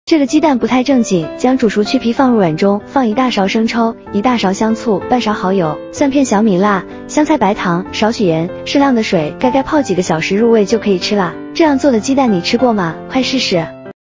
这个鸡蛋不太正经，将煮熟去皮放入碗中，放1大勺生抽、1大勺香醋、半勺蚝油、蒜片、小米辣、香菜、白糖、少许盐、适量的水，盖泡几个小时入味就可以吃啦。这样做的鸡蛋你吃过吗？快试试！